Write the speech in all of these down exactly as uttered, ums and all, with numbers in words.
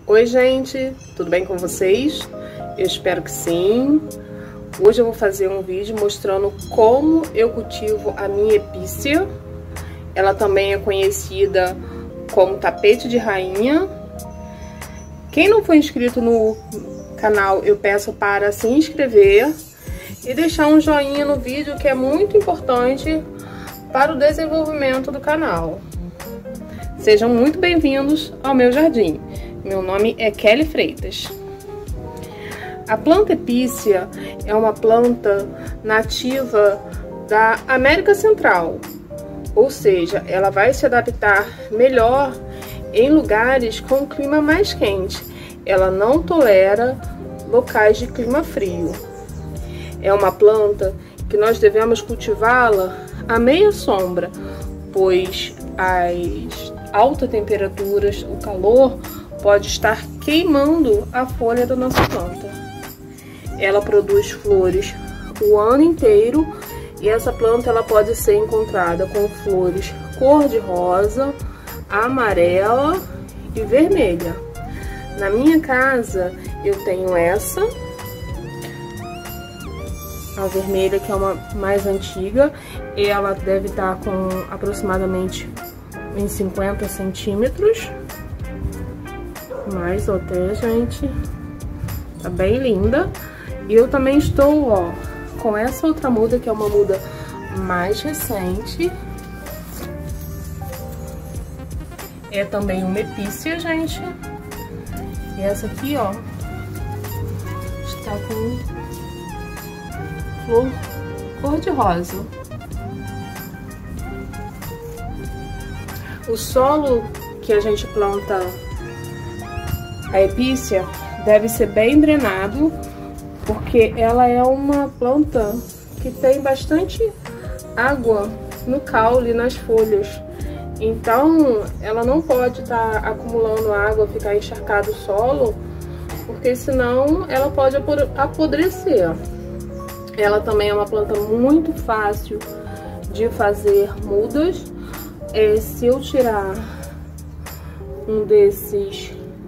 Oi gente, tudo bem com vocês? Eu espero que sim. Hoje eu vou fazer um vídeo mostrando como eu cultivo a minha epícia. Ela também é conhecida como tapete de rainha. Quem não for inscrito no canal, eu peço para se inscrever e deixar um joinha no vídeo, que é muito importante para o desenvolvimento do canal. Sejam muito bem-vindos ao meu jardim. Meu nome é Kelly Freitas. A planta epícia é uma planta nativa da América Central, ou seja, ela vai se adaptar melhor em lugares com clima mais quente. Ela não tolera locais de clima frio. É uma planta que nós devemos cultivá-la à meia sombra, pois as altas temperaturas, o calor, pode estar queimando a folha da nossa planta. Ela produz flores o ano inteiro e essa planta ela pode ser encontrada com flores cor-de-rosa, amarela e vermelha. Na minha casa eu tenho essa, a vermelha, que é uma mais antiga, e ela deve estar com aproximadamente em cinquenta centímetros. Mais até, gente, tá bem linda. E eu também estou, ó, com essa outra muda, que é uma muda mais recente. É também uma epícia, gente. E essa aqui, ó, está com flor cor-de-rosa. O solo que a gente planta a epícia deve ser bem drenado, porque ela é uma planta que tem bastante água no caule e nas folhas. Então, ela não pode estar tá acumulando água, ficar encharcado o solo, porque senão ela pode apodrecer. Ela também é uma planta muito fácil de fazer mudas. É, se eu tirar um desses...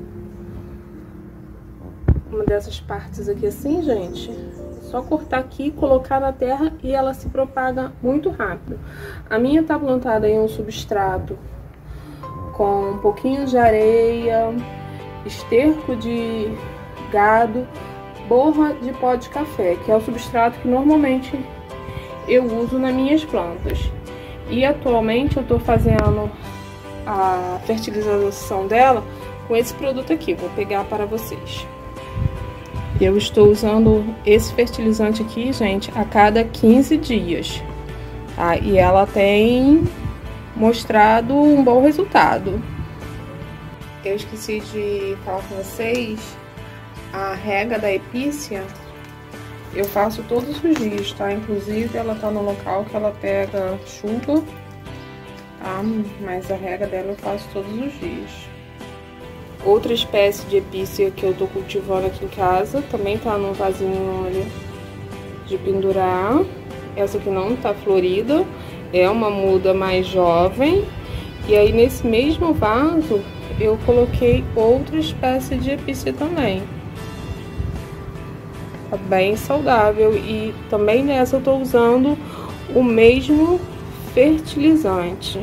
uma dessas partes aqui assim, gente, é só cortar aqui, colocar na terra e ela se propaga muito rápido. A minha tá plantada em um substrato com um pouquinho de areia, esterco de gado, borra de pó de café, que é o substrato que normalmente eu uso nas minhas plantas. E atualmente eu tô fazendo a fertilização dela com esse produto aqui, vou pegar para vocês. Eu estou usando esse fertilizante aqui, gente, a cada quinze dias, tá? E ela tem mostrado um bom resultado. Eu esqueci de falar com vocês, a rega da epícia eu faço todos os dias, tá? Inclusive ela tá no local que ela pega chuva, tá? Mas a rega dela eu faço todos os dias. Outra espécie de epícia que eu tô cultivando aqui em casa, também tá num vasinho, olha, de pendurar. Essa aqui não tá florida, é uma muda mais jovem. E aí nesse mesmo vaso eu coloquei outra espécie de epícia também. Tá bem saudável, e também nessa eu tô usando o mesmo fertilizante.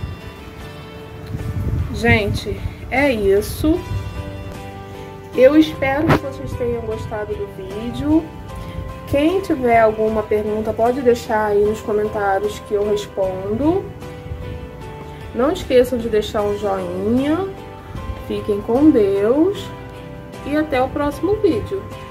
Gente, é isso. Eu espero que vocês tenham gostado do vídeo. Quem tiver alguma pergunta pode deixar aí nos comentários que eu respondo. Não esqueçam de deixar um joinha. Fiquem com Deus e até o próximo vídeo.